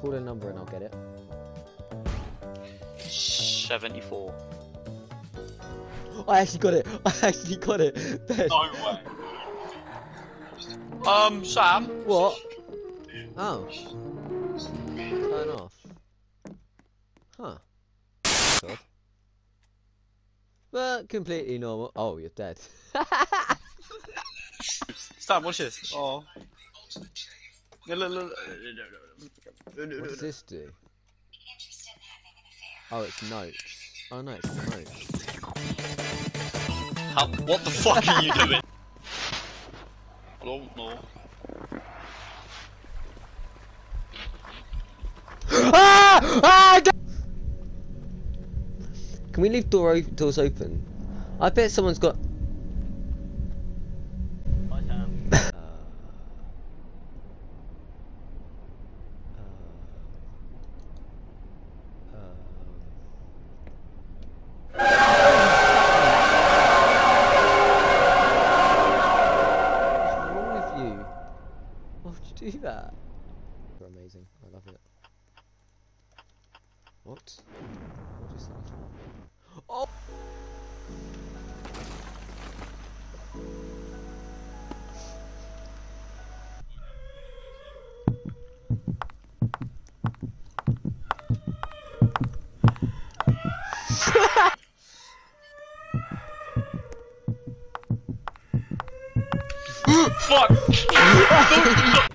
Call a number and I'll get it. 74. I actually got it. I actually got it. Ben. No way. Sam. What? Oh. Turn off. Huh. God. But completely normal. Oh, you're dead. Sam, watch this. Oh. Look. What does this do? Oh, it's notes. Oh no, it's notes. What the fuck are you doing? I don't know. Can we leave doors open? I bet someone's got. Hi, Sam. What's wrong with you? Why would you do that? You're amazing. I love it. What? What is that? Oh! Fuck!